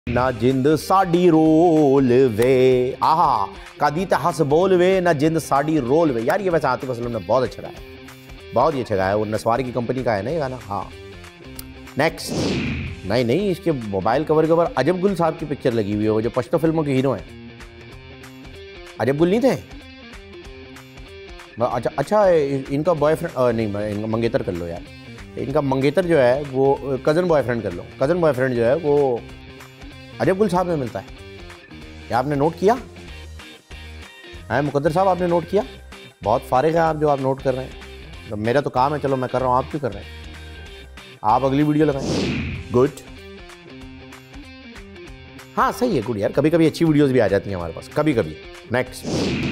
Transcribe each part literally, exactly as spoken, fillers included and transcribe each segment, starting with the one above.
ना जिंद साड़ी रोल वे, आहा कदी तो हंस बोल वे, ना जिंद साड़ी रोल वे। यार ये वैसे आतिफ असलम ने बहुत अच्छा गाया, बहुत ही अच्छा गाया। वो नस्वारी की कंपनी का है ना ये गाना। हाँ नेक्स्ट। नहीं नहीं, इसके मोबाइल कवर के ऊपर अजब गुल साहब की पिक्चर लगी हुई है, वो जो पश्तो फिल्मों के हीरो हैं। अजब गुल नहीं थे? अच्छा अच्छा, इनका बॉयफ्रेंड नहीं, इनका मंगेतर कर लो यार। इनका मंगेतर जो है वो कज़न बॉयफ्रेंड कर लो। कज़न बॉयफ्रेंड जो है वो अजब गुल साहब में मिलता है। क्या आपने नोट किया है मुकद्दर साहब? आपने नोट किया? बहुत फारिग हैं आप जो आप नोट कर रहे हैं। तो मेरा तो काम है, चलो मैं कर रहा हूँ, आप क्यों कर रहे हैं? आप अगली वीडियो लगाएं। गुड, हाँ सही है, गुड यार। कभी कभी अच्छी वीडियोस भी आ जाती हैं हमारे पास, कभी कभी। नेक्स्ट।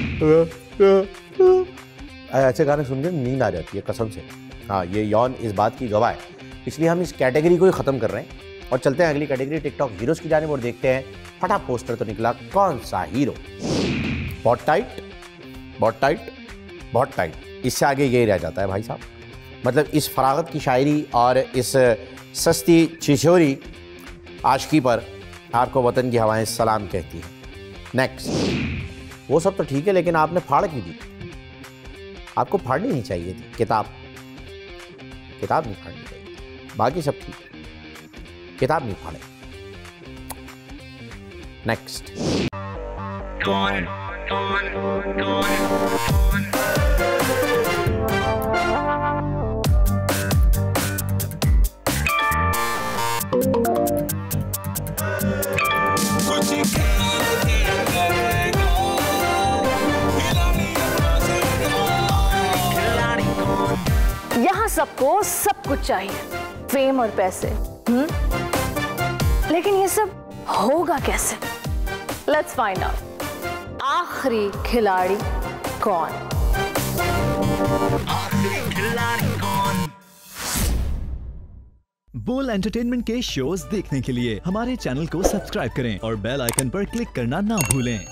ऐसे गाने सुनकर नींद आ जाती है कसम से। हाँ ये यौन इस बात की गवाह है, इसलिए हम इस कैटेगरी को ही ख़त्म कर रहे हैं और चलते हैं अगली कैटेगरी टिकटॉक हीरोज़ की जानिब और देखते हैं फटा पोस्टर तो निकला कौन सा हीरो। बहुत टाइट, बहुत टाइट, बहुत टाइट। इससे आगे यही रह जाता है भाई साहब। मतलब इस फरागत की शायरी और इस सस्ती छिछोरी आशिकी पर आपको वतन की हवाएं सलाम कहती हैं। नेक्स्ट। वो सब तो ठीक है, लेकिन आपने फाड़ क्यों दी? आपको फाड़नी नहीं चाहिए थी किताब, किताब नहीं फाड़नी चाहिए। बाकी सब ठीक है, किताब नहीं फाड़े। नेक्स्ट। यहाँ सबको सब कुछ चाहिए, फेम और पैसे, हम्म? लेकिन ये सब होगा कैसे? Let's find out. आखिरी खिलाड़ी कौन? आखिरी खिलाड़ी कौन? बोल एंटरटेनमेंट के शोज देखने के लिए हमारे चैनल को सब्सक्राइब करें और बेल आइकन पर क्लिक करना ना भूलें।